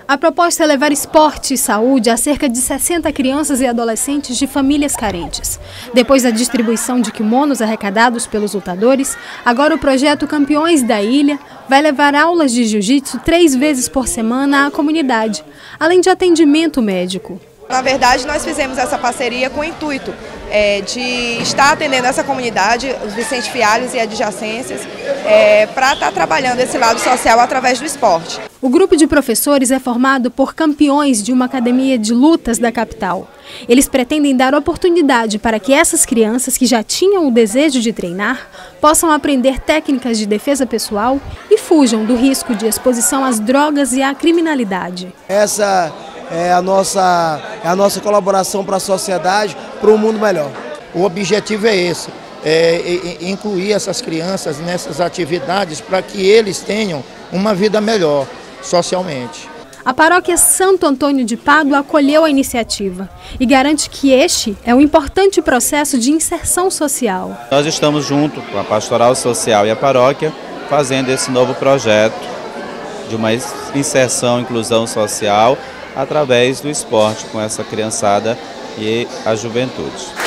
A proposta é levar esporte e saúde a cerca de 60 crianças e adolescentes de famílias carentes. Depois da distribuição de quimonos arrecadados pelos lutadores, agora o projeto Campeões da Ilha vai levar aulas de jiu-jitsu 3 vezes por semana à comunidade, além de atendimento médico. Na verdade, nós fizemos essa parceria com o intuito de estar atendendo essa comunidade, os Vicente Fialhos e adjacências, para estar trabalhando esse lado social através do esporte. O grupo de professores é formado por campeões de uma academia de lutas da capital. Eles pretendem dar oportunidade para que essas crianças que já tinham o desejo de treinar possam aprender técnicas de defesa pessoal e fujam do risco de exposição às drogas e à criminalidade. Essa é a nossa colaboração para a sociedade, para um mundo melhor. O objetivo é esse, incluir essas crianças nessas atividades para que eles tenham uma vida melhor socialmente. A paróquia Santo Antônio de Pádua acolheu a iniciativa e garante que este é um importante processo de inserção social. Nós estamos junto com a Pastoral Social e a paróquia fazendo esse novo projeto de uma inserção e inclusão social através do esporte com essa criançada e a juventude.